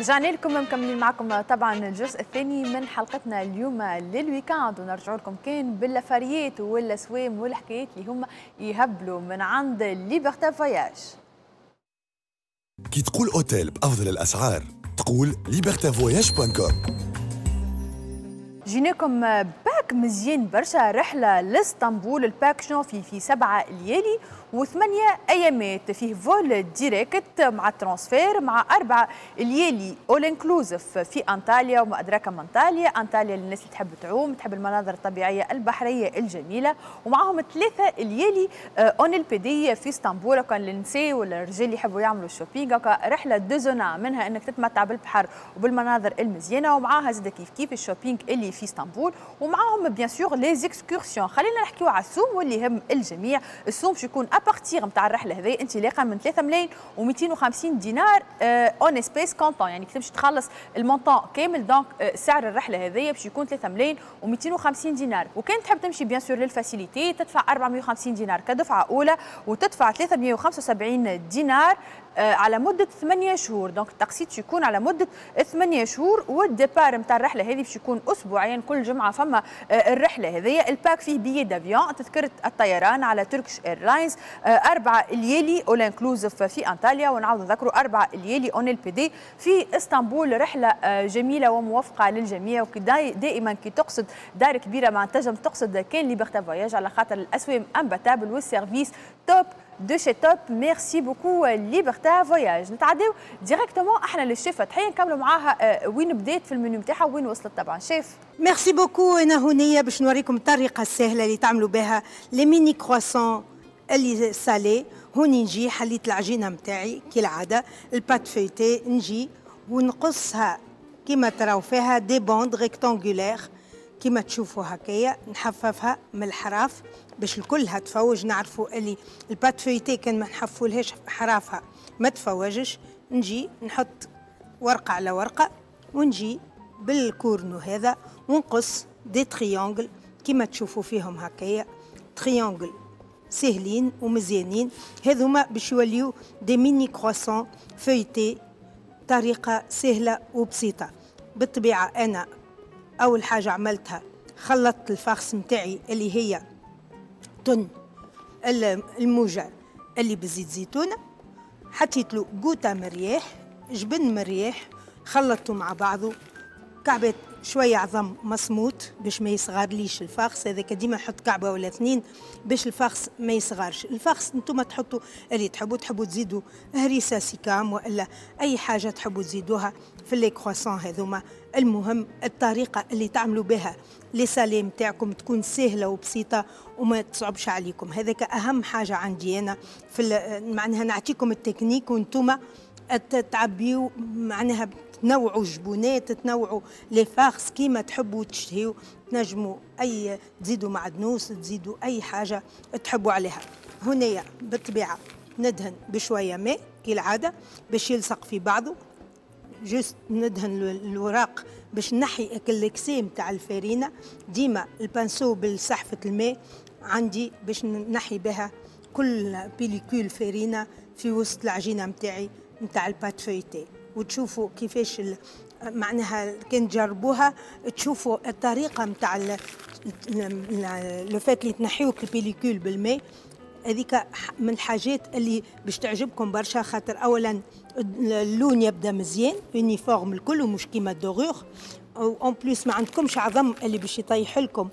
رجعنا لكم مكملين معكم طبعا الجزء الثاني من حلقتنا اليوم للويكاند، ونرجع لكم كان باللافاريات والاسوام والحكايات اللي هم يهبلوا من عند ليبرتي فواياج. كي تقول اوتيل بافضل الاسعار تقول libertévoyage.com. جيناكم باك مزيان برشا، رحله لاسطنبول. الباك شنو في 7 ليالي و8 ايامات، فيه فول ديريكت مع الترانسفير، مع 4 ليالي اول انكلوزيف في انطاليا وما ادراك ما انطاليا للناس اللي تحب تعوم، تحب المناظر الطبيعيه البحريه الجميله، ومعهم 3 ليالي اون البي دي في اسطنبول. كان النساء ولا الرجال اللي يحبوا يعملوا الشوبينغ، رحله ديزونا منها انك تتمتع بالبحر وبالمناظر المزيانه، ومعاها زاد كيف الشوبينغ اللي في اسطنبول، ومعاهم بيان سور لي زيكسكورسيون. خلينا نحكيو على السوم واللي يهم الجميع. السوم باش يكون ابارتيغ نتاع الرحله هذه انطلاقا من 3 ملايين و250 دينار اون اسبيس كونتون، يعني كي تمشي تخلص المونطون كامل. دونك سعر الرحله هذه باش يكون 3 ملايين و250 دينار. وكان تحب تمشي بيان سور للفاسيليتي تدفع 450 دينار كدفعه اولى، وتدفع 375 دينار على مده 8 شهور. دونك التقسيط يكون على مده 8 شهور، والديبار نتاع الرحله هذه باش يكون اسبوعيا، كل جمعه فما الرحله هذه. الباك فيه بيي دافيون، تذكره الطيران على تركش ايرلاينز، 4 ليالي اول انكلوزيف في انطاليا، ونعاود نذكروا 4 ليالي اون ال بي دي في اسطنبول. رحله جميله وموفقه للجميع، ودائما كي تقصد دار كبيره ما تنجم تقصد كان ليبرتي فواياج، على خاطر الاسوام امباتابل والسيرفيس توب دو شي توب. ميرسي بوكو ليبرتي فواياج. نتعداو ديريكتومون احنا للشيف فتحيه، نكملوا معاها وين بدات في المنيو نتاعها وين وصلت طبعا. شيف ميرسي بوكو. انا هنيه باش نوريكم الطريقه السهله اللي تعملوا بها لي ميني كرواسون اللي سالي. هوني نجي حليت العجينه نتاعي كالعاده، البات فيتي، نجي ونقصها كيما تراو فيها دي بوند ريكتانغولير كيما تشوفوا هكايا، نحففها من الحراف باش الكلها تفوج. نعرفوا اللي البات فيتي كان ما نحفولهاش حرافها ما تفوجش. نجي نحط ورقه على ورقه، ونجي بالكورنو هذا ونقص دي تريونغل كيما تشوفوا فيهم هكايا، تريونغل سهلين ومزيانين. هذوما باش يوليو دي ميني كرواسون فيتي، طريقه سهله وبسيطه. بالطبيعه انا اول حاجه عملتها خلطت الفخس نتاعي اللي هي تن الموجه اللي بزيت زيتونه، حطيت له قوطه مرياح، جبن مرياح، خلطته مع بعضه، كعبة شويه عظم مصموت باش ما يصغرليش الفخس. هذاك ديما نحط كعبه ولا 2 باش الفخس ما يصغرش. الفخس انتم تحطوا اللي تحبوا تزيدوا هريسه سيكام ولا اي حاجه تحبوا تزيدوها في لي كرواسون هذوما. المهم الطريقه اللي تعملوا بها لي سالي نتاعكم تكون سهله وبسيطه وما تصعبش عليكم. هذاك اهم حاجه عندي انا في معناها نعطيكم التكنيك وانتم تعبيوا، معناها تنوعوا الجبونات، تنوعوا لي فارس كيما تحبوا تشتهيوا. تنجموا اي تزيدوا معدنوس، تزيدوا اي حاجه تحبوا عليها. هنايا بالطبيعه ندهن بشويه ماء كالعاده باش يلصق في بعضه. جست ندهن الوراق باش نحي الكسيم تاع الفارينه. ديما البانسو بالسحفه الماء عندي باش نحي بها كل بيليكول فارينه في وسط العجينه نتاعي نتاع البات فويتي. وتشوفوا كيفاش معناها كان تجربوها تشوفوا الطريقه نتاع لو فات اللي تنحيوك البيليكول بالماء. هذيك من الحاجات اللي باش تعجبكم برشا، خاطر اولا اللون يبدا مزيان يونيفورم الكل ومش كيما الدوغور. اون بليس ما عندكمش عظم اللي باش يطيح لكم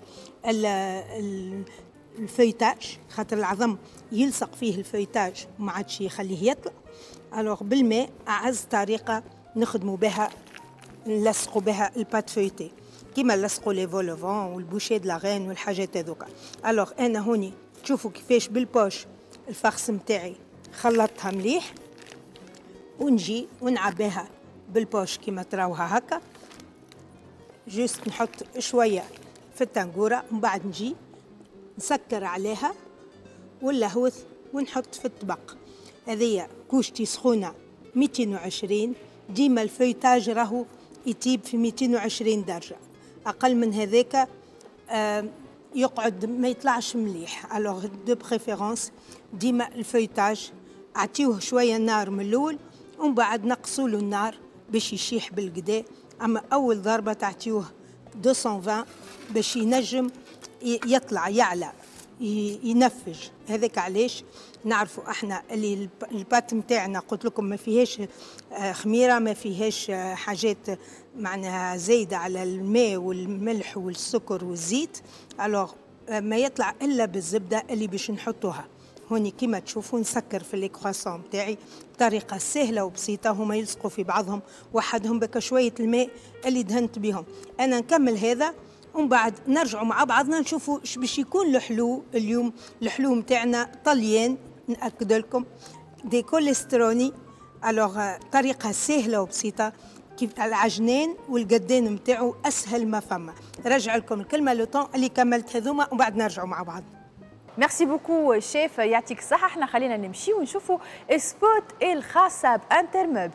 الفيتاج، خاطر العظم يلصق فيه الفيتاج وما عادش يخليه يطلع. الوغ بالماء اعز طريقه نخدموا بها نلصقوا بها البات فويتي كيما نلصقوا لي فولوفون والبوشي د لاغين والحاجات هذوك. الوغ انا هوني تشوفوا كيفاش بالبوش الفخس نتاعي خلطتها مليح، ونجي ونعبيها بالبوش كيما تراوها هكا. جوست نحط شويه في التنقوره، ومن بعد نجي نسكر عليها واللهوث ونحط في الطبق. هذيا كوشتي سخونه 220. ديما الفيتاج راهو يطيب في 220 درجه، اقل من هذاك يقعد ما يطلعش مليح. الوغ دو بريفيرونس ديما الفيتاج اعطيوه شويه نار من الاول، ومن بعد نقصوا له النار باش يشيح بالقدا، اما اول ضربه تعطيوه 220 باش ينجم يطلع يعلى ينفج. هذاك علاش نعرفوا احنا اللي البات نتاعنا قلت لكم ما فيهاش خميره، ما فيهاش حاجات معناها زايده على الماء والملح والسكر والزيت، الوغ ما يطلع الا بالزبده اللي باش نحطوها. هوني كما تشوفوا نسكر في الكرواسون نتاعي بطريقه سهله وبسيطه، هما يلصقوا في بعضهم وحدهم بك شويه الماء اللي دهنت بهم. انا نكمل هذا ومن بعد نرجعوا مع بعضنا نشوفوا ايش باش يكون الحلو اليوم. الحلو نتاعنا طليان ناكد لكم دي كوليستروني، الوغ طريقه سهله وبسيطه كيف العجنان والقدان نتاعو اسهل ما فما. رجع لكم الكلمه لو طون اللي كملت هذوما ومن بعد نرجعوا مع بعض. ميرسي بوكو شيف، يعطيك الصحة. احنا خلينا نمشي ونشوفوا سبوت الخاصة بانتر موبل.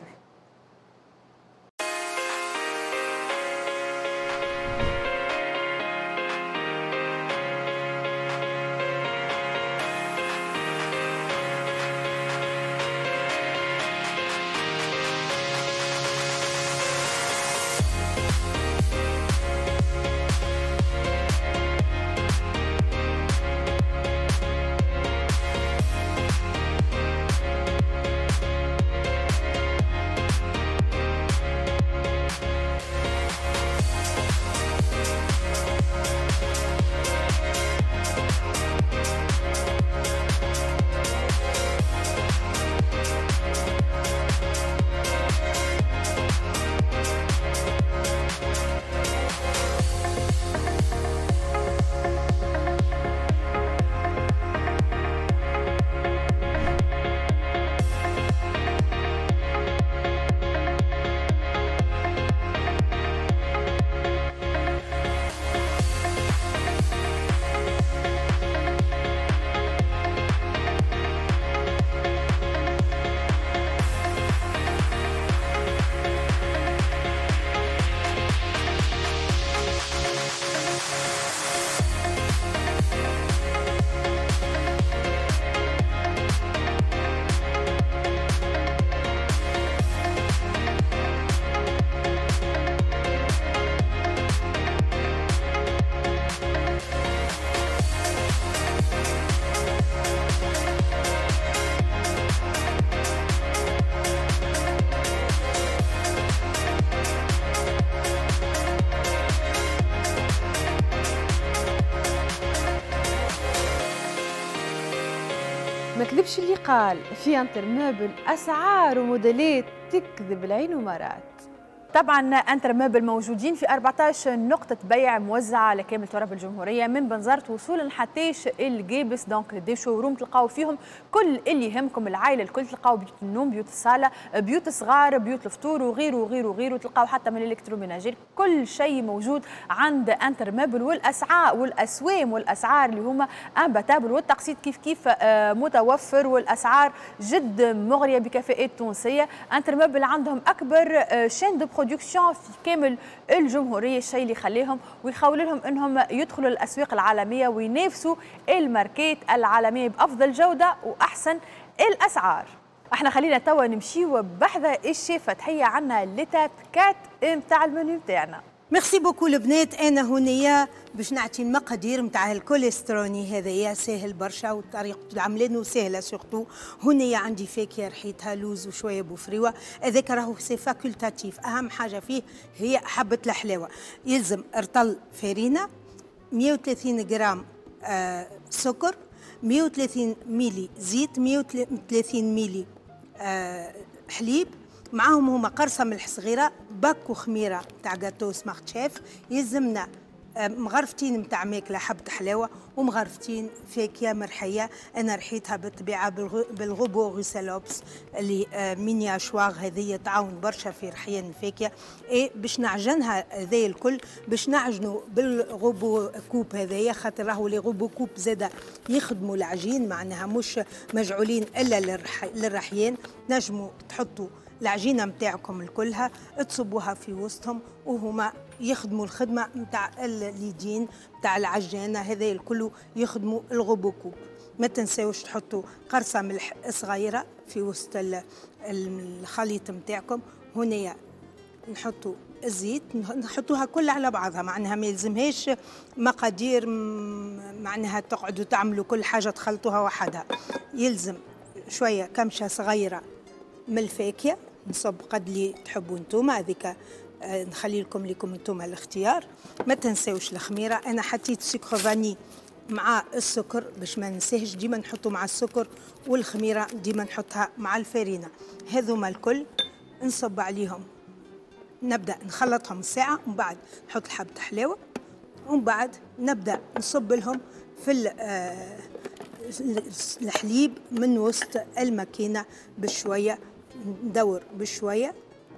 ما كذبش اللي قال في انتر موبل اسعار وموديلات تكذب العين ومرات. طبعا انتر موبل موجودين في 14 نقطة بيع موزعة على كامل تراب الجمهورية، من بنزرت وصولا حتىش الجيبس. دونك دي شوروم تلقاو فيهم كل اللي يهمكم العائلة الكل، تلقاو بيوت النوم، بيوت الصالة، بيوت صغار، بيوت الفطور وغيره وغيره وغيره. تلقاو حتى من الالكتروميناجير، كل شيء موجود عند انتر موبل. والاسعار والاسوام والاسعار اللي هما امباتابل، والتقسيط كيف كيف متوفر، والاسعار جد مغرية بكفاءات تونسية. انتر موبل عندهم اكبر شين دو برودكسيون في كامل الجمهوريه، الشيء اللي يخليهم ويخول لهم انهم يدخلوا الاسواق العالميه وينافسوا الماركات العالميه بافضل جوده واحسن الاسعار. احنا خلينا توا نمشيو بحذا الشيف فتحيه عنا ليتاب 4 نتاع المنيو نتاعنا. ميرسي بوكو البنات. انا هنيا باش نعطي المقادير نتاع الكوليستروني هذايا ساهل برشا وطريقه العملانه سهله سورتو. هنيا عندي فاكهه ريحتها لوز وشويه بوفريوه، هذاك راهو سي فاكولتاتيف، اهم حاجه فيه هي حبه الحلاوه. يلزم رطل فارينه، 130 غرام سكر، 130 ميلي زيت، 130 ميلي حليب، معاهم هما قرصه ملح صغيره، باكو خميره تاع جاتو سمارت شيف، يلزمنا مغرفتين نتاع ماكله حبه حلاوه، ومغرفتين فاكهه مرحيه. انا رحيتها بالطبيعه بالغوبو غوسالوبس اللي مينيا شواغ، هذه تعاون برشا في رحيان الفاكهه. اي باش نعجنها هذايا الكل، باش نعجنوا بالغوبو كوب هذايا، خاطر راهو لي غوبو كوب زاده يخدموا العجين، معناها مش مجعولين الا للرحيان. نجموا تحطوا العجينه نتاعكم الكلها تصبوها في وسطهم وهما يخدموا الخدمه نتاع اليدين نتاع العجانه، هذا الكل يخدموا الغبوكوب. ما تنساوش تحطوا قرصه ملح صغيره في وسط الخليط نتاعكم. هنا نحطوا الزيت، نحطوها كلها على بعضها، معناها ما يلزمهاش مقادير معناها تقعدوا تعملوا كل حاجه تخلطوها وحدها. يلزم شويه كمشه صغيره من الفاكهه، نصب قد اللي تحبوا انتوما، هذيك نخلي لكم انتوما الاختيار. ما تنساوش الخميره، انا حطيت سكر فاني مع السكر باش ما ننساهش، ديما نحطوا مع السكر، والخميره ديما نحطها مع الفارينه. هذوما الكل نصب عليهم، نبدا نخلطهم ساعه، ومن بعد نحط حبه حلاوه، ومن بعد نبدا نصب لهم في الحليب من وسط الماكينه بشويه، ندور بشويه.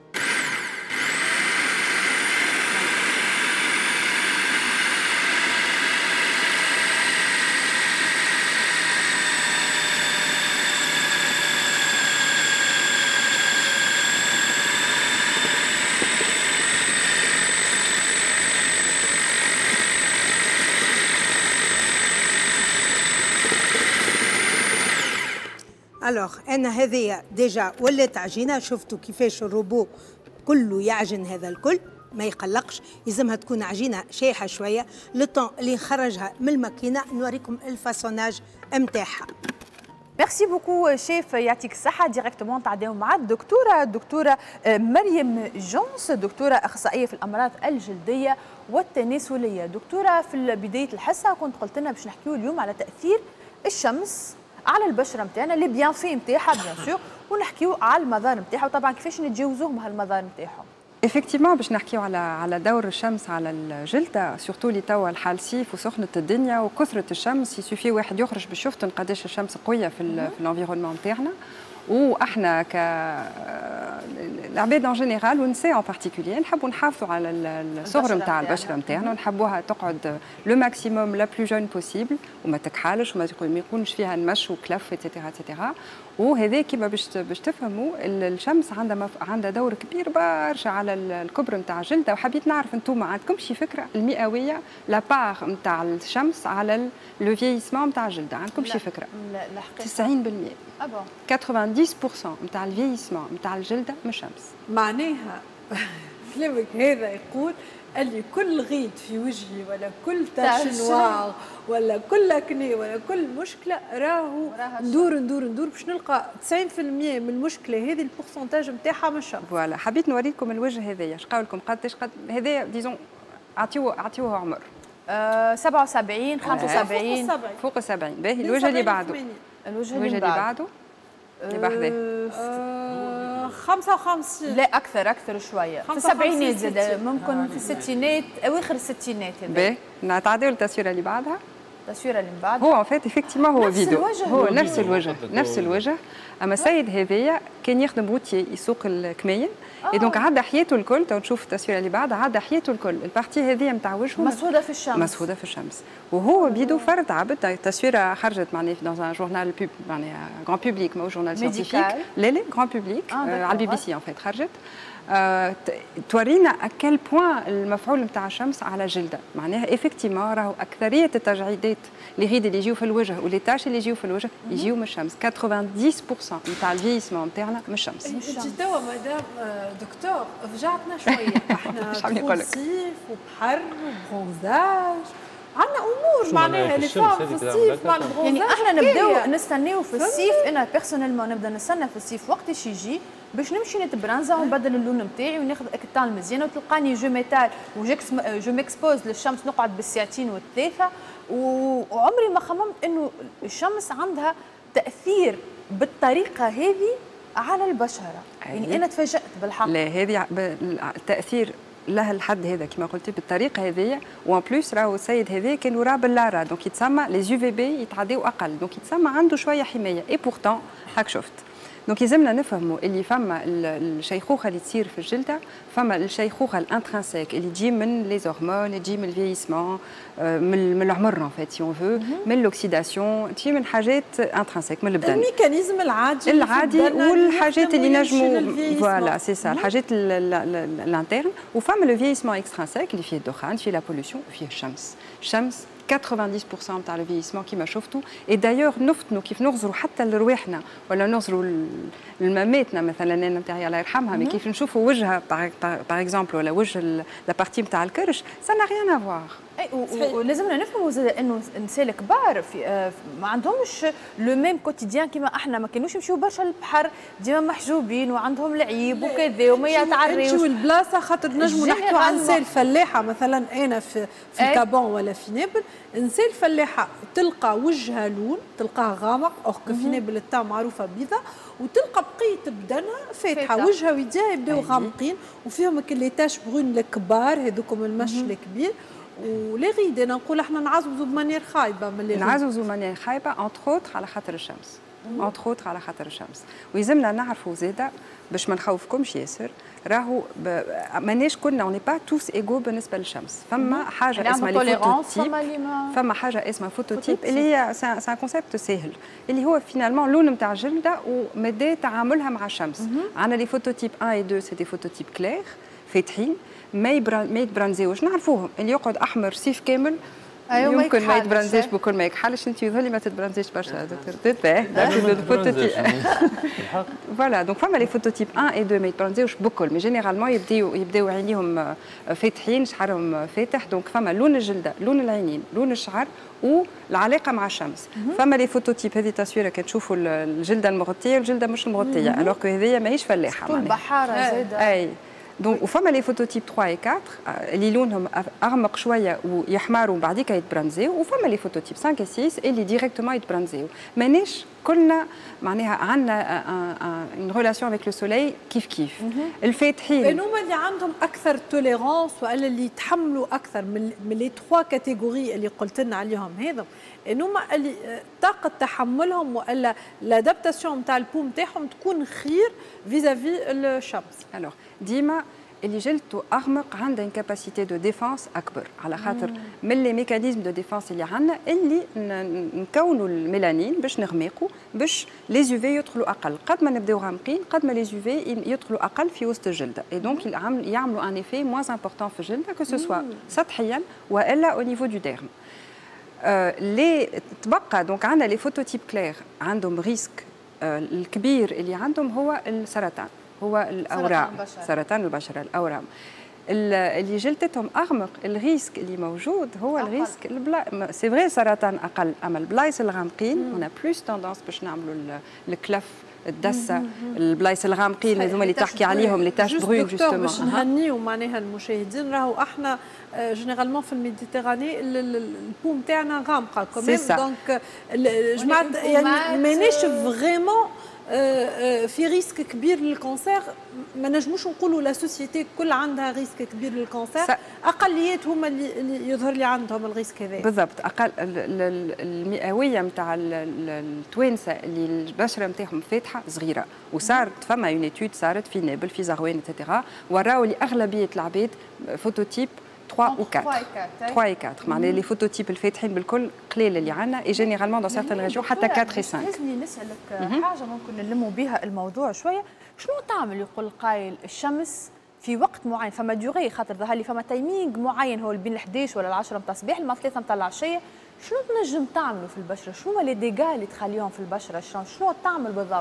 الوغ انا هذيا ديجا ولات عجينه، شفتوا كيفاش الروبو كله يعجن هذا الكل، ما يقلقش، يلزمها تكون عجينه شايحه شويه. لو اللي نخرجها من الماكينه نوريكم الفاسوناج نتاعها. ميرسي بوكو شيف، يعطيك الصحة. ديريكتومون نتعداو مع الدكتورة مريم جونس، دكتورة أخصائية في الأمراض الجلدية والتناسلية. دكتورة، في بداية الحصة كنت قلت لنا باش نحكيو اليوم على تأثير الشمس على البشرة نتاعنا، لي بيان في نتاعها بيان سور، ونحكيو على المظاهر نتاعها، وطبعا كيفاش نتجاوزوهم هالمظاهر نتاعهم. effectivement باش نحكيو على دور الشمس على الجلد، سورتو اللي توا الحال صيف وسخنة الدنيا وكثرة الشمس، يسوفي واحد يخرج باش يفتن قداش الشمس قوية في الانفيرونمون نتاعنا. واحنا العباد ان جينيرال والنساء ان بارتيكولير نحبوا نحافظوا على الصغر نتاع البشره نتاعنا، ونحبوها تقعد لو ماكسيموم لا بلو جون بوسيبل، وما تكحالش وما يكونش فيها نمش وكلف اتسيتيرا اتسيتيرا. وهذا كيما باش تفهموا الشمس عندها دور كبير برشا على الكبر نتاع الجلد. وحبيت نعرف انتم عندكم شي فكره المئويه لا بار نتاع الشمس على لو فييسمون نتاع الجلد؟ عندكم شي فكره؟ لا الحقيقه 90%. 90% نتاع الفييسمون نتاع الجلد من الشمس. معناها كلامك هذا يقول اللي كل غيد في وجهي ولا كل تاش نوار ولا كل اكني ولا كل مشكله راهو ندور باش نلقى 90% من المشكله هذه البورسنتاج نتاعها من الشمس. فوالا، حبيت نوريكم الوجه هذايا، اش قال لكم قداش هذايا ديزون اعطيوه عمر 77 75 فوق 70. باهي الوجه اللي بعده، الوجه اللي بعده اللي بحذاه 55 لا اكثر شويه، في السبعينات زاد، ممكن في الستينات اواخر الستينات. باهي نتعداو للتصويره اللي بعدها. التصويره اللي من بعد هو فات افكتيمون هو فيديو، هو نفس الوجه. اما السيد هذايا كان يخدم روتيي يسوق الكماين، دونك عدى حياته الكل. تو تشوف التصويره اللي بعدها، عدى حياته الكل البارتي هذه نتاع وجهه مسهوده في الشمس، وهو بيدو فرد عبد. التصويره خرجت معناها في جورنال معناها غران بوبليك، ماهوش جورنال سيانتيفيك، لا غران بوبليك على البي بي سي ان فيت خرجت. تورينا اكل بوان المفعول نتاع الشمس على الجلد. معناها افكتيمون راهو اكثريه التجاعيدات الغيد اللي يجيو في الوجه ولي تاش اللي يجيو في الوجه يجيو من الشمس. 90% نتاع الفيسمون نتاعنا من الشمس. انت توا مدام دكتور فجعتنا شويه، احنا صيف وبحر وبرونزاج، عندنا امور معناها اللي في الصيف مع البرونزاج. يعني احنا نبداو نستناو في الصيف. انا بيرسونيلمون نبدا نستنى في الصيف وقتاش يجي باش نمشي نتبرنزا ونبدل اللون نتاعي وناخذ اكتان المزيانه، وتلقاني جو ميتال جو ميكسبوز للشمس، نقعد بالساعتين والثلاثه، وعمري ما خممت انه الشمس عندها تاثير بالطريقه هذه على البشره. يعني انا تفاجات بالحق. لا هذه التاثير لها الحد هذا كما قلتي بالطريقه هذه. وان بلوس راهو السيد هذا كان وراه باللارا، دونك يتسمى لي يو في بي يتعداو اقل، دونك يتسمى عنده شويه حمايه. اي بورتون هاك شفت. دونك يلزمنا نفهموا اللي فما الشيخوخه اللي تصير في الجلده، فما الشيخوخه الانترانسيك اللي تجي من لي زورمون، اللي تجي من الفييسمون، من العمر ان فيت سي اون فو، من لوكسيداسيون، تجي من حاجات انترانسيك من البدن، الميكانيزم العادي والحاجات اللي نجموا فوالا سي سا الحاجات الانترن. وفما لو فييسمون اكسترانسيك اللي فيه الدخان، فيه لا بوليسيون، فيه الشمس. الشمس 90% نتاع الفيسمون كيما شفتوا. اي دايوغ نفتنوا كيف نغزروا حتى لرواحنا ولا نغزروا لماماتنا مثلا، انا نتاعي الله يرحمها، مي كيف نشوفوا وجهها باغ اكزومبل ولا وجه لا بارتي نتاع الكرش، سا نا ريان افوار. ولازمنا نفهموا زاد انه النساء الكبار ما عندهمش لو ميم كوتيديان كيما احنا، ما كانوش يمشيو برشا للبحر، ديما محجوبين وعندهم العيب وكذا وما يتعريوش. نمشيو البلاصه خاطر نجموا نحكيو عن نساء الفلاحه مثلا. انا في كابون ولا في نابل، نساء الفلاحه تلقى وجهها لون، تلقاه غامق، اوغ في نابل التا معروفه بيضاء، وتلقى بقيه بدنها فاتحه، وجهها ويديها يبداو غامقين وفيهم لي تاش برون الكبار هذوكم المش الكبير. ولي غيد انا نقول احنا نعزوزوا بمانيير خايبه من اللي نعزوزوا بمانيير خايبه انتر اوتر على خاطر الشمس، انتر اوتر على خاطر الشمس. ويلزمنا نعرفوا زاده باش ما نخوفكمش ياسر، راهو ماناش كلنا اوني با توس ايغو بالنسبه للشمس. فما حاجه اسمها لي فوتوتيب، فما حاجه اسمها فوتوتيب اللي هي سان كونسيبت ساهل، اللي هو فينالمون اللون نتاع الجلده ومدى تعاملها مع الشمس. عندنا لي فوتوتيب 1 و 2 سي دي فوتوتيب كلير فاتحين، ما يتبرنزيوش، نعرفوهم. اللي يقعد احمر صيف كامل يمكن ما يتبرنزيش بكل ما يكحلش. انت يظهر لي ما تتبرنزيش برشا دكتور فوالا. دونك فما لي فوتوتيب 1 و 2 ما يتبرنزيوش بكل، مي جينيرالمون يبداو عينيهم فاتحين، شعرهم فاتح. دونك فما لون الجلده، لون العينين، لون الشعر والعلاقه مع الشمس. فما لي فوتوتيب هذه تصويره كتشوفوا الجلده المغطيه والجلده مش المغطيه، الوغ كو هذيا ماهيش فلاحه طول بحاره زاده. اي دونك وفما لي فوتوتيب 3 و 4 اللي لونهم اغمق شويه ويحمروا ومن بعديك يتبرنزيو، وفما لي فوتوتيب 5 و 6 اللي ديريكتومون يتبرنزيو. ماناش كلنا معناها عندنا ان ريلاسيون افيك لو سوليل كيف كيف. الفاتحين هما اللي عندهم اكثر توليرانس ولا اللي يتحملوا اكثر من لي 3 كاتيجوري اللي قلت لنا عليهم هذا، هما اللي طاقه تحملهم والا لادابتاسيون نتاع البو نتاعهم تكون خير فيزافي الشمس. الوغ ديما اللي جلدته اغمق عنده ان كاباسيتي دو ديفونس اكبر، على خاطر من لي ميكانيزم دو ديفونس اللي عندنا اللي نكونوا الميلانين باش نغمقوا، باش لي يو في يدخلوا اقل. قد ما نبداو غامقين قد ما لي يو في يدخلوا اقل في وسط الجلده، اي دونك يعملوا ان ايفي موان امبورطون في الجلده كو سو سوا سطحيا والا او نيفو دو ديرم. لي تبقى دونك عندنا لي فوتوتيب كلير عندهم ريسك الكبير اللي عندهم هو السرطان، هو الاورام، سرطان البشره، الاورام. اللي جلدتهم اغمق الريسك اللي موجود هو الريسك سي فري سرطان اقل، اما البلايص الغامقين هنا بلوس توندونس باش نعملوا الكلف الدسه، البلايص الغامقين هذوما اللي تحكي عليهم لي تاش برون جوستومون. باش نهنيو معناها المشاهدين، راهو احنا جينيرالمون في الميديتيراني البو نتاعنا غامقه كوميم، دونك جماعه يعني مانيش فريمون في ريسك كبير للكونسير. ما نجموش نقولوا لا سوسيتي كل عندها ريسك كبير للكونسير، اقليات هما اللي يظهر لي عندهم الريسك هذا بالضبط. اقل المئويه نتاع التوانسه اللي البشره نتاعهم فاتحه صغيره، وصارت فما اون ايتود صارت في نابل في زغوان اتسيتيرا، وراو اللي اغلبيه العباد فوتوتيب 3 و 4 3 و 4 معناها لي فوتوتيب الفاتحين بالكل قليل اللي عندنا، اي جينيرالمون دون سيغتان ريجيون حتى 4 و 5. لازمني نسالك حاجه ممكن نلموا بها الموضوع شويه. شنو تعمل يقول قايل الشمس في وقت معين، فما ديوغي خاطر ظهر لي فما تايمينغ معين هو بين 11 ولا 10 نتاع الصباح لما 3 نتاع العشيه، شنو تنجم تعملوا في البشره؟ شنو هما لي ديغا اللي تخليهم في البشره؟ شنو تعمل بالضبط؟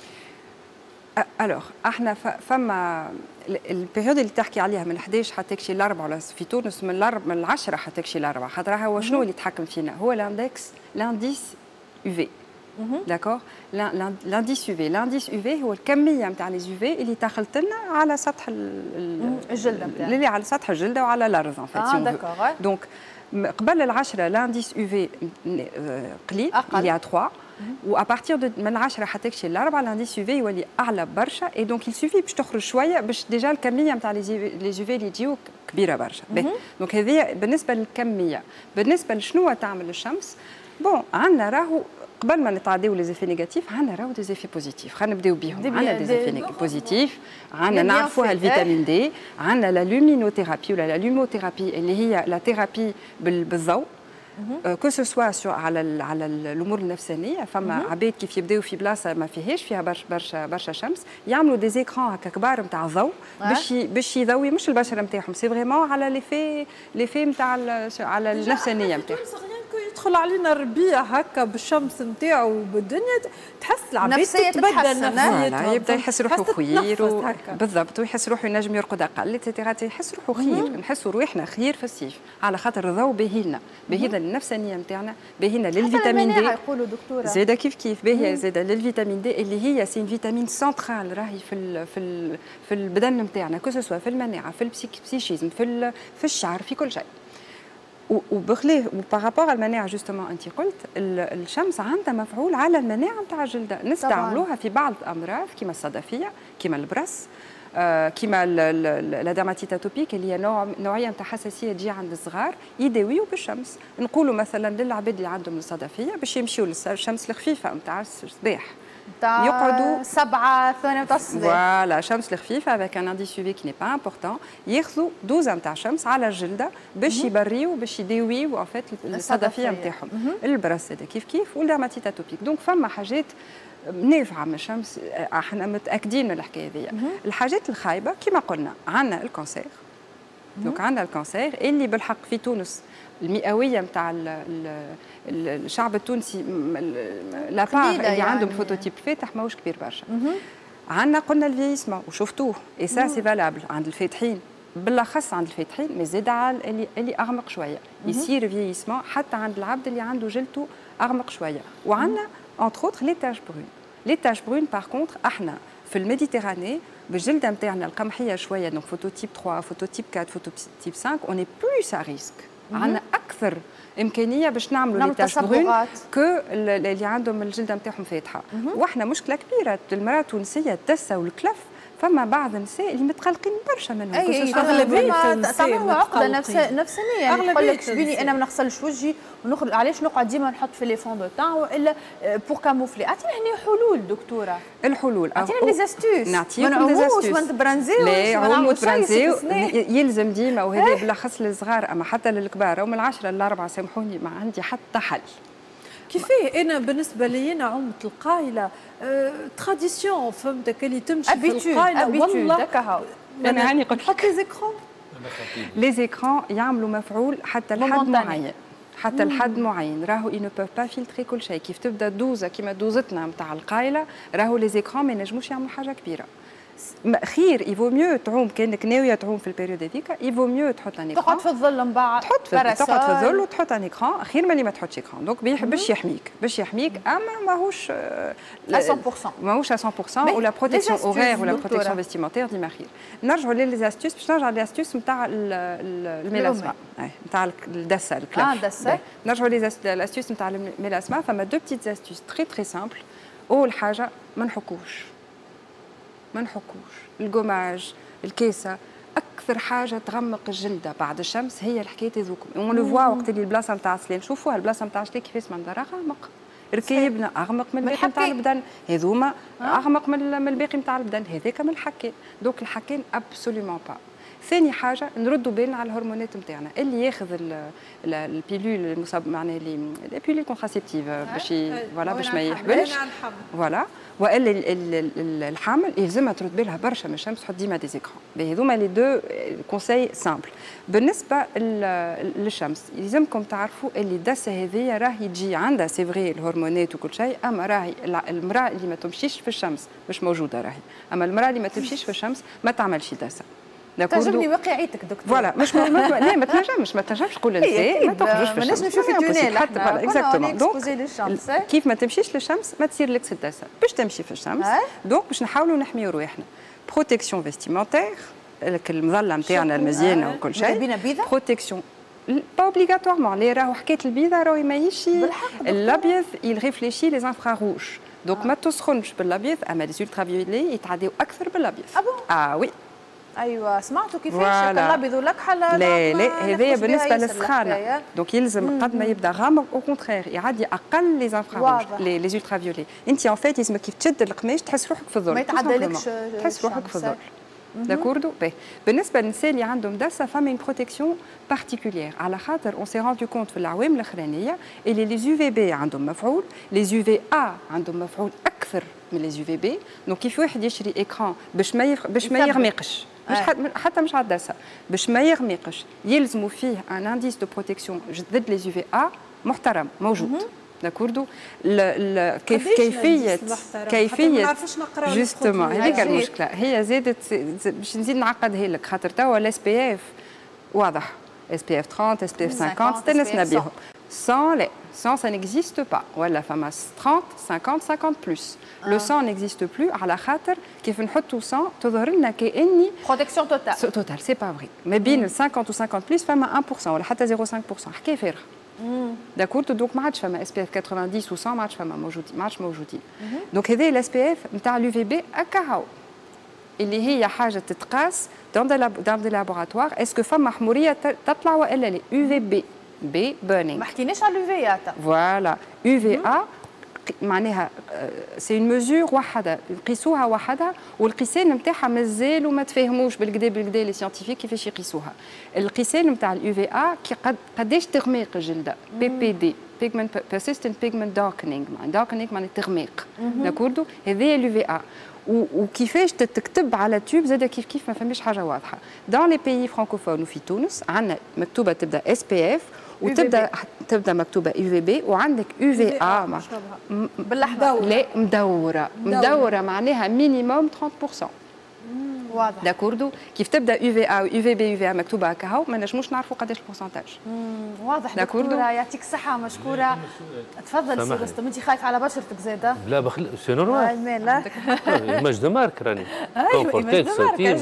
الوغ احنا فما البيريود اللي تحكي عليها من 11 حتى تكشي ل4 ولا في تونس من 10 حتى تكشي ل4، خاطر هو شنو اللي يتحكم فينا؟ هو لاندكس يو في. داكور، لانديس يو في، لانديس يو في هو الكميه نتاع لي يو في اللي دخلت لنا على سطح الجلده نتاعنا، اللي على سطح الجلده وعلى الارض ان فيت. داكور. دونك قبل ال10 لانديس يو في قليل اللي 3، وابارتير من 10 حتى تكشي ل4 لانديس يو في يولي اعلى برشا، اي دونك يسوفي باش تخرج شويه باش ديجا الكميه نتاع لي يو في اللي يجيو كبيره برشا. دونك هذه بالنسبه للكميه. بالنسبه لشنو تعمل الشمس، بون عندنا راهو قبل ما نتعداو لي زيفي نيجاتيف عندنا راهو دي زيفي بوزيتيف، خلينا نبداو بهم. عندنا دي زيفي بوزيتيف، عندنا نعرفوها الفيتامين دي، عندنا لا لومينوثيرابي ولا لا لوموثيرابي اللي هي لا ثيرابي بالضوء. كو سو سوا على الامور النفسانيه. فما عباد كيف يبداو في بلاصه ما فيهاش فيها برشا شمس، يعملوا دي زيكران هكا كبار نتاع الضوء باش يضوي مش البشره نتاعهم، سي فريمون على لي نتاع على النفسانيه نتاعهم. يدخل علينا الربيع هكا بالشمس نتاعو وبالدنيا، تحس العباد تتبدل نفسيتها، يبدا يحس روحه خير بالضبط، ويحس روحه ينجم يرقد اقل اتسيتيرا، يحس روحه خير. نحسوا روحنا خير في الصيف على خاطر الضوء باهينا، باهينا للنفسانيه نتاعنا، باهينا للفيتامين دي. يقولوا دكتوره زاده كيف باهيه زاده للفيتامين دي اللي هي سين فيتامين سنترال راهي في البدن نتاعنا، كو سوا في المناعه، في البسيشيزم، في الشعر، في كل شيء. وبخليه وبارابور المناعه جوستومون انت قلت الشمس عندها مفعول على المناعه نتاع الجلد، نستعملوها في بعض الامراض كما الصدفيه، كما البرص، كما لا ديرماتيت اتوبيك اللي هي نوعيه نتاع حساسيه تجي عند الصغار، يداويو بالشمس. نقولوا مثلا للعباد اللي عندهم الصدفيه باش يمشيو للشمس الخفيفه نتاع الصباح، يقعدوا 7 8 تاع الصباح، فوالا شمس الخفيفه افيك ان انديس يو في كي ني با امبورطون، ياخذوا دوزه نتاع شمس على الجلده باش يبريو باش يداويو ان فيت الصدفيه نتاعهم. البرص هذا كيف والديرماتيت اتوبيك. دونك فما حاجات نافعه من الشمس، احنا متاكدين من الحكايه هذه. الحاجات الخايبه كما قلنا عندنا الكانسير. دونك عندنا الكانسير اللي بالحق في تونس المئويه نتاع الشعب التونسي لابار اللي عندهم فوتوتيب فاتح ماهوش كبير برشا. عندنا قلنا الفيسما وشفتوه اي سا سي فالابل عند الفاتحين، بالاخص عند الفاتحين، مي زاد اللي اغمق شويه يصير فيسما حتى عند العبد اللي عنده جلته اغمق شويه. وعندنا انتر اوتر لي تاج برون. لي تاج برون بار كونتر احنا في الميديتيراني بالجلده نتاعنا القمحيه شويه، دونك فوتوتيب 3 فوتوتيب 4 فوتوتيب 5 اون اي بلوس ا ريسك. عندنا اكثر امكانيه باش نعملوا لي تاج برون كو اللي عندهم الجلده نتاعهم فاتحه. واحنا مشكله كبيره المراه التونسيه الدسه والكلف، فما بعض النساء اللي متقلقين برشا منهم. اغلبيه تعملوا عقده نفسانيه، يعني تقول لك شبيني انا ما نغسلش وجهي ونخرج، علاش نقعد ديما نحط في لي فون دو تان والا بور كاموفلي. اعطينا هنا حلول دكتوره. الحلول اعطينا لي زاستوس، نعطيكم دي زاستوس، ما نتبرنزيوش لا عمو تبرنزيو يلزم ديما، وهذا بالاخص للصغار اما حتى للكبار، ومن 10 ل 4 سامحوني ما عندي حتى حل. كيفاه انا بالنسبه لي انا عمت القايله تراديسيون فهمتك اللي تمشي في القايله والله انا هاني قلت نحط لي زيكرون. لي زيكران يعملوا مفعول حتى لحد معين، حتى لحد معين. راهو ils ne peuvent pas filtrer كل شيء. كيف تبدا دوزه كيما دوزتنا نتاع القايله، راهو لي زيكران ما ينجموش يعملوا حاجه كبيره. خير يفو ميو تعوم كانك ناويه تعوم في البيريود هذيك، يفو ميو تحط ان ايكران، تقعد في الظل من بعد، تقعد في الظل وتحط ان ايكران، خير من اللي ما تحطش ايكران. دونك باش يحميك اما ماهوش 100%، ماهوش 100%. ولا بروتيكسيون اورير ولا بروتيكسيون فيستيمونتير ديما خير. نرجعوا لي استيوس باش نرجع لي استيوس نتاع الميلاسما، نتاع الدسه الكلاف. نرجعوا لي استيوس نتاع الميلاسما. فما دو بتيت استيوس تري سامبل. اول حاجه ما نحكوش القماج، الكيسه، اكثر حاجه تغمق الجلده بعد الشمس هي الحكايه هذوكم. اون لو فوا وقت اللي البلاصه نتاع السلام، شوفوها البلاصه نتاع الشتاء كيفاش منظرها غامق، ركايبنا اغمق من الباقي نتاع البدن، هذوما اغمق من الباقي نتاع البدن، هذاك من الحكين. دوك الحكين ابسوليومون با. ثاني حاجه نردوا بالنا على الهرمونات نتاعنا، اللي ياخذ البيلول معناها لي بيلول كونتراسيبتيف باش فوالا باش ما يحبلش فوالا، والا الحامل يلزمها ترد بالها برشا من الشمس، تحط ديما دي زيكران. هذوما لي دو كونساي سامبل. بالنسبه للشمس يلزمكم تعرفوا اللي الدسه هذه راهي تجي عندها سي فغي الهرمونات وكل شيء، اما راهي المراه اللي ما تمشيش في الشمس مش موجوده راهي، اما المراه اللي ما تمشيش في الشمس ما تعملش دسه. تعجبني واقعيتك دكتور. فوالا مش لا ما تنجمش تقول للنساء ما تخرجوش في الشمس. ماناش نمشيو في تونيل فوالا اكزاكتومون. دونك كيف ما تمشيش للشمس ما تصير لك الدسه. باش تمشي في الشمس دونك باش نحاولوا نحميو رواحنا. بروتيكسيون فيستيمونتير، المظله نتاعنا المزيانه وكل شيء. بروتيكسيون با اوبليغاتوارمون، اللي راهو حكايه البيضه راهو ما يمشي الابيض يريفليشي لي انفرا روج، دونك ما تسخنش بالابيض، اما لي الترا فيولي يتعداو اكثر بالابيض. وي ايوه سمعتوا كيفاش الابيض والاكحل. لا هذايا بالنسبه للسخانه، دونك يلزم قد ما يبدا غامق او كونترير يعدي اقل لي انفرا روج لي الترا فيولي. انت ان فيت لازم كيف تشد القماش تحس روحك في الظل، ما يتعدالكش، تحس روحك في الظل. داكوردو. بالنسبه للنساء اللي عندهم دسه فما اون بروتيكسيون بارتيكولير على خاطر اون سي روندو كونت في الاعوام الاخرانيه اللي لي يو في بي عندهم مفعول، لي يو في ا عندهم مفعول اكثر من لي يو في بي. دونك كيف واحد يشري اكران باش ما يغمقش، مش حتى مش على الدسه، باش ما يغمقش يلزموا فيه ان انديس دو بروتيكسيون ضد لي يو في ا محترم موجود. داكوردو. كيفيه جوستومون هذيك المشكله هي زادت باش نزيد نعقدها لك خاطر توا الاس بي اف واضح، اس بي اف 30 اس بي اف 50 استنسنا بهم. 100 لا 100 ça n'existe pas ولا فما 30 50 50 بلس. لو 100 n'existe plus على خاطر كيف نحطوا 100 تظهر لنا كاني بروتيكسيون توتال سي با فري. ما بين 50 و 50 بلس فما 1% ولا حتى 0.5% حكايه فارغه. داكورد. دونك ما عادش فما اس بي اف 90 و 100 ما عادش فما موجودين، ما عادش موجودين. دونك هذا الاس بي اف نتاع اليو في بي اكاهو اللي هي حاجه تتقاس دون دي لابوراتوار. اسكو فما حموريه تطلع والا لا؟ يو في بي بي بيرنينغ. ما حكيناش على اليو في ا. فوالا يو في ا معناها سي اون ميزور وحده نقيسوها وحدها، والقيسان نتاعها مازال وما تفاهموش بالكدا لي سيانتيفيك كيفاش يقيسوها. القيسان نتاع اليو في ا قداش تغميق الجلده بي بي دي بيجمنت بيرسيستنت بيجمنت داركنينغ معناها تغميق. داكوردو. هذايا اليو في ا وكيفاش تكتب على تيوب زاد كيف ما فماش حاجه واضحه. دون لي بيي فرانكوفون وفي تونس عندنا مكتوبه تبدا اس بي اف وتبدا مكتوبه يو في بي وعندك يو في ا بالاحمر. لا مدوره معناها مينيموم 30%. واضح. داكوردو. كيف تبدا يو في ا ويو في بي يو في ا مكتوبه هكا ما نجموش نعرفوا قداش البورسنتاج. واضح. دكتوره يعطيك الصحه مشكوره. تفضل سي رستم. انت خايف على بشرتك زاده؟ لا سي نورمال. لا ايماج دو مارك راني كونفورتيك ساتين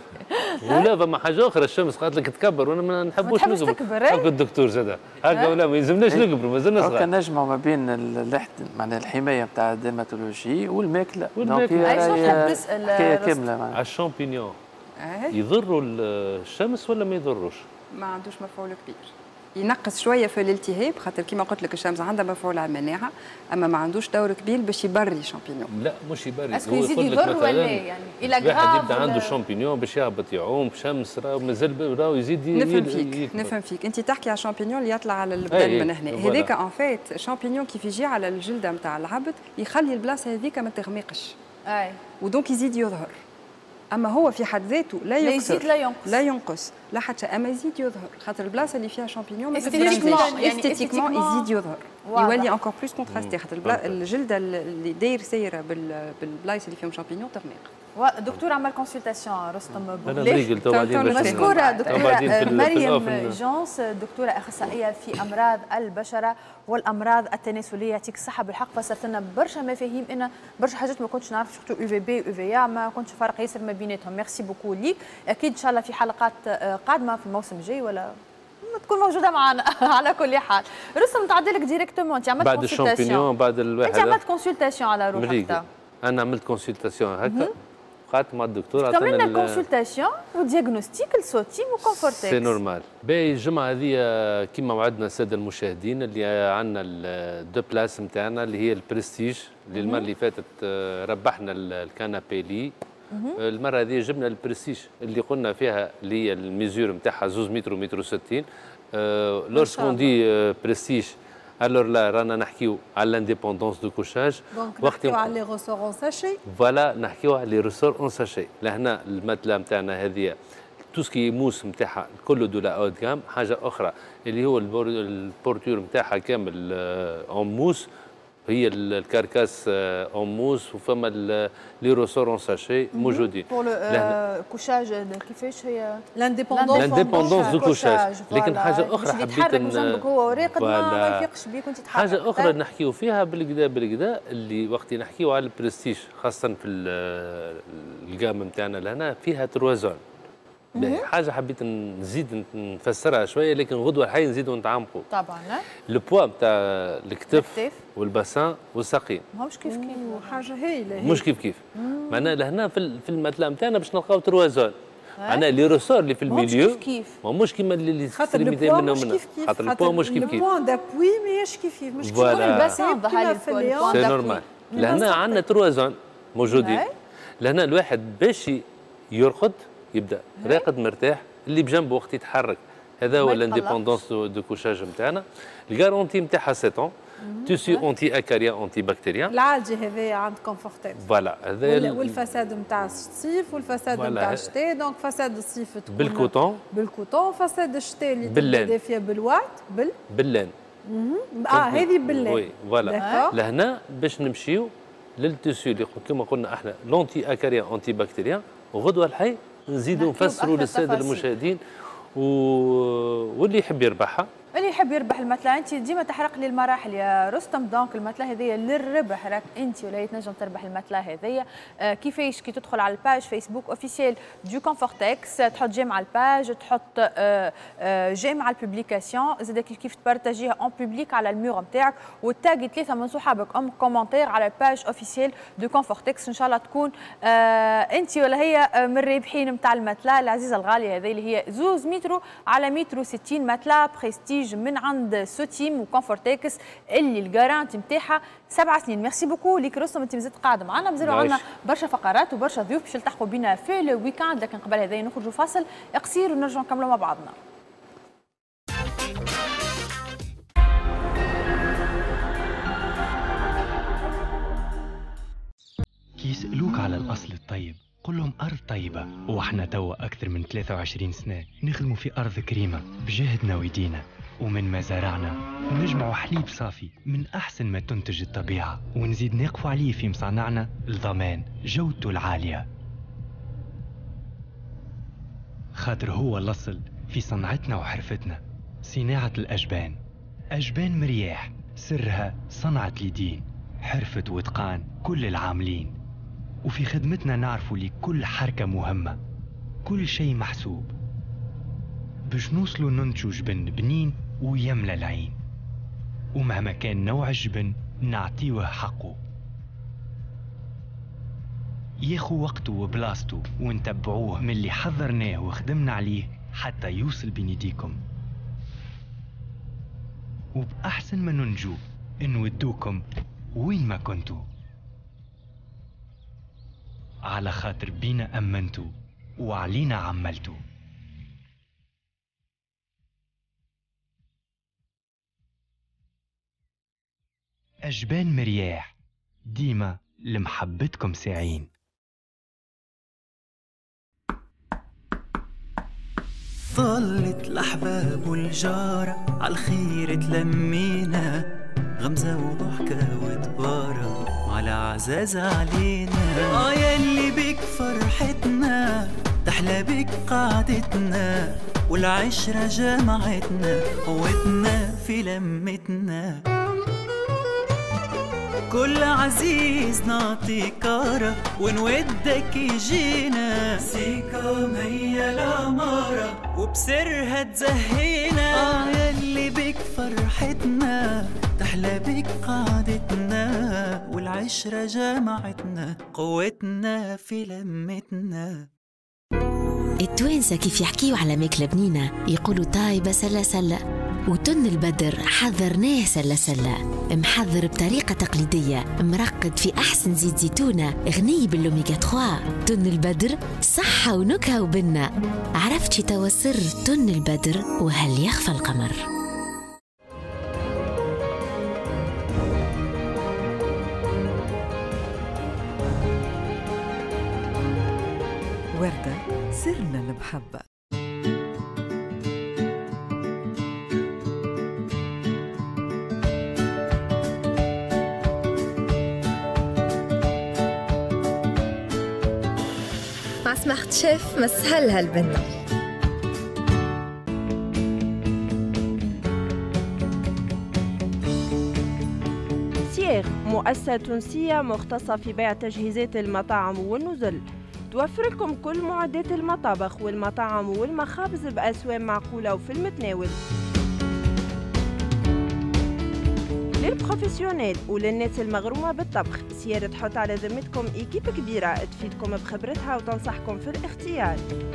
ولا فما حاجه اخرى الشمس قالت لك تكبر وانا ما نحبوش نكبر. هكا الدكتور زاد هكا ولا ما يلزمناش نكبروا مازلنا صغار. هكا نجمعوا ما بين معناها الحمايه نتاع الديرماتولوجي والماكله. دونك هي حكايه كامله. على الشامبينيون يضروا الشمس ولا ما يضروش؟ ما عندوش مفعول كبير. ينقص شويه في الالتهاب خاطر كيما قلت لك الشمس عندها مفعول على المناعه، اما ما عندوش دور كبير باش يبري شامبينيون. لا مش يبري، هو يزيد يضر ولا يعني الى واحد يبدا عنده شامبينيون باش يهبط يعوم شمس راهو مازال راهو يزيد نفهم فيك انت تحكي على شامبينيون اللي يطلع على البدن من هنا. هذاك ان فيت شامبينيون كيف يجي على الجلده نتاع العبد يخلي البلاصه هذيك ما تغمقش. ودونك يزيد يظهر. اما هو في حد ذاته لا يكسر لا ينقص لا حتى اما يزيد يظهر خاطر البلاصه اللي فيها شامبينيون استيتيكمون يزيد يظهر يولي انكور بلوس كونتراستي خاطر الجلده اللي داير سايره بالبلايص اللي فيهم شامبينيون تغمق. دكتور عمل كونسلتاسيون رستم بوغليش. مشكوره دكتوره مريم جونس، دكتوره اخصائيه في امراض البشره والامراض التناسليه. يعطيك الصحه بالحق فسرت لنا برشا مفاهيم، انا برشا حاجات ما كنتش نعرف سورتو يو في بي يو في ا ما كنتش فارق ياسر ما بيناتهم. ميرسي بوكو ليك. اكيد ان شاء الله في حلقات قادمه في الموسم الجاي ولا تكون موجوده معنا. على كل حال رستم تعدي لك ديريكتومون. انت عملت بعد الشامبينيون بعد الواحد انت عملت كونسلتاسيون على روحك. انا عملت كونسلتاسيون هكا بقات مع الدكتور عطانا الكونسلتاسيون ودياغنوستيك الصوتي وكونفورتيكس. سي نورمال. باهي الجمعه هذه كيما وعدنا الساده المشاهدين اللي عندنا الدو بلاس نتاعنا اللي هي البرستيج اللي المره اللي فاتت ربحنا الكانابي لي. المره هذه جبنا البرستيج اللي قلنا فيها اللي هي الميزور نتاعها 2 متر ومتر و60. لورسكون دي برستيج alors là رانا نحكيو على لانديبوندونس دو كوشاج. دونك نحكيو على لي روسور اون ساشي. فوالا نحكيو على لي روسور اون ساشي. لهنا الماتلا نتاعنا هذه تو سكي موس نتاعها كله دو لا اود كام. حاجه اخرى اللي هو البورتور نتاعها كامل اون موس هي الكاركاس اون موس وفما لي روسور اون ساشي موجودين. بور الكوشاج كيفاش هي لانديبوندونس دو كوشاج. لكن حاجه اخرى حبيت جنبك هو وراقد ما يفيقش بيك وانت تتحرك. حاجه اخرى نحكيو فيها بالكدا اللي وقت نحكيو على البرستيج خاصه في الجام نتاعنا لهنا فيها تروازون. حاجه حبيت نزيد نفسرها شويه لكن غدوه الحي نزيدوا نتعمقوا. طبعا البوا نتاع الكتف والباسان والساقين ماهوش كيف حاجه هايله مش كيف معناها لهنا في المتلا نتاعنا باش نلقاو تروازون. معناها لي روسور اللي في الميليو مش كيما اللي تستلمي منهم خاطر البوا مش كيف البوا دابوي ماهيش كيف مش كيف الباسان ظهر سي نورمال. لهنا عندنا تروازون موجودين. لهنا الواحد باش يرقد يبدا راقد مرتاح، اللي بجنبه وقت يتحرك هذا هو الانديبوندونس دو كوشاج نتاعنا. الجارونتي نتاعها 7 ans. تيسي اونتي اكاريا اونتي بكتيريان العالجي هذايا عند كونفورتيكس. فوالا هذا والفساد نتاع الصيف والفساد نتاع الشتاء. دونك فساد الصيف تكون بالكوتون، فساد الشتاء اللي تبدا دافيه بالوات باللان. هذه باللان. وي فوالا لهنا باش نمشيو للتيسيو اللي كما قلنا احنا لونتي اكاريا اونتي بكتيريان. وغدوه الحي نزيدوا نفسروا للساده المشاهدين واللي يحب يربحها. اللي يحب يربح المثلة، انت ديما تحرق لي المراحل يا رستم. دونك المثلة هذيا للربح، راك انت ولا تنجم تربح المثلة هذيا. كيفاش؟ كي تدخل على الباج فيسبوك اوفيسيال دو كونفورتكس، تحط جيم على الباج، تحط جيم على البوبليكاسيون، زاد كيف تبارتاجيها اون بوبليك على الميور نتاعك، وتاغي 3 من صحابك ام كومنتير على الباج اوفيسيال دو كونفورتكس. ان شاء الله تكون انت ولا هي من الرابحين نتاع المثلة العزيزة الغالية هذه اللي هي 2 متر على 1.60 متر مثلة بريستيج من عند سوتيم وكونفورتكس اللي الجارانتي نتاعها 7 سنين. ميرسي بوكو ليك رستم، انت مازلت قاعده معنا، مازالوا عندنا برشا فقرات وبرشا ضيوف باش يلتحقوا بنا في الويكاند، لكن قبل هذا نخرجوا فاصل قصير ونرجعوا نكملوا مع بعضنا. كيسألوك على الأصل الطيب قل لهم أرض طيبة، وإحنا توا أكثر من 23 سنة نخدموا في أرض كريمة بجهدنا ويدينا، ومن مزارعنا نجمعوا حليب صافي من أحسن ما تنتج الطبيعة، ونزيد نقفوا عليه في مصانعنا لضمان جودته العالية، خاطر هو الأصل في صنعتنا وحرفتنا. صناعة الأجبان، أجبان مرياح سرها صنعة اليدين، حرفة واتقان كل العاملين، وفي خدمتنا نعرفوا لكل حركة مهمة كل شيء محسوب باش نوصلوا ننتجوا جبن بنين ويملى العين، ومهما كان نوع الجبن نعطيوه حقه، ياخو وقته وبلاصته، ونتبعوه من اللي حضرناه وخدمنا عليه حتى يوصل بين يديكم، وبأحسن ما ننجو نودوكم وين ما كنتوا، على خاطر بينا أمنتوا وعلينا عملتوا. أجبان مرياح ديما لمحبتكم ساعين. طلت الأحباب والجارة عالخير تلمينا، غمزة وضحكة وتبارة وعلى عزاز علينا. ياللي بك فرحتنا تحلى بك قعدتنا، والعشرة جمعتنا قوتنا في لمتنا. كل عزيز نعطي كارة ونودك يجينا، سيكا مية العمارة وبسرها تزهينا. ياللي بك فرحتنا تحلى بك قعدتنا، والعشرة جمعتنا قوتنا في لمتنا. التوانسة كيف يحكيوا على ماكلة بنينة يقولوا طايبة سلة سلة، وتن البدر حضرناه سلة سلة، محضر بطريقة تقليدية، مرقد في أحسن زيت زيتونة، غني بالأوميغا 3. تن البدر صحة ونكهة وبنة. عرفتي توا سر تن البدر وهل يخفى القمر؟ وردة سرنا المحبة. مع سماحة شيف مسهلها البنة. سيغ مؤسسة تونسية مختصة في بيع تجهيزات المطاعم والنزل، توفر لكم كل معدات المطابخ والمطاعم والمخابز بأسواق معقولة وفي المتناول. للبروفيسيونيل وللناس المغرومة بالطبخ، سيارة تحط على ذمتكم إيكيب كبيرة تفيدكم بخبرتها وتنصحكم في الاختيار.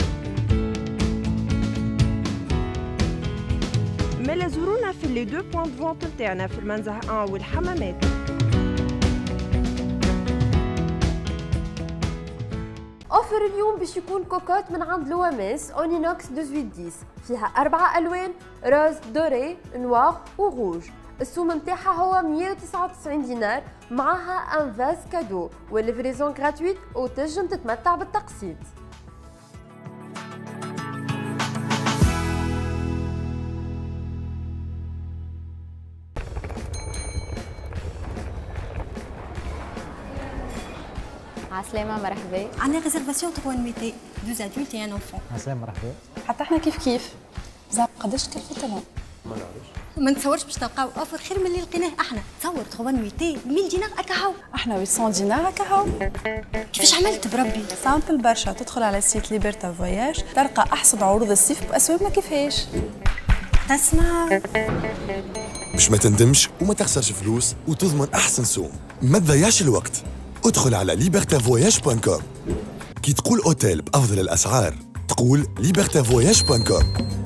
ملا زورونا في اللي 2 بوينت فونت نتاعنا في المنزه 1 والحمامات. اوفر اليوم باش يكون كوكوت من عند لواميس اونينوكس 1810 فيها 4 الوان روز دوري نوار وروج. السوم متاعها هو 199 دينار معها ان فاز كادو والليفريزون غراتويت وتنجم تتمتع بالتقسيط. عسلامة مرحبا. عندنا ريزرفاسيون 3 نويتي 2 adultes et un enfant. عسلامة مرحبا. حتى احنا كيف زعما قداش تكلفت لهم؟ ما نعرفش. ما نتصورش باش تلقاو اوفر خير من اللي لقيناه احنا. تصور 3 نويتي 1000 دينار هكا هاو. احنا 800 دينار هكا هاو. كيفاش عملت بربي؟ سامبل برشا. تدخل على السيت ليبرتا فواياج تلقى احسن عروض الصيف باسواقنا كيفاش. تسمع باش ما تندمش وما تخسرش فلوس وتضمن احسن سوم. ما تضيعش الوقت، ادخل على libertavoyage.com. كي تقول اوتيل بافضل الاسعار تقول libertavoyage.com.